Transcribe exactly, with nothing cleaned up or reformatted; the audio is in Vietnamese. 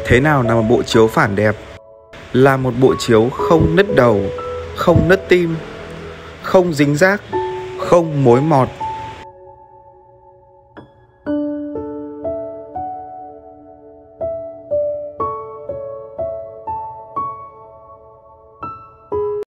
Thế nào là một bộ chiếu phản đẹp? Là một bộ chiếu không nứt đầu, không nứt tim, không dính rác, không mối mọt,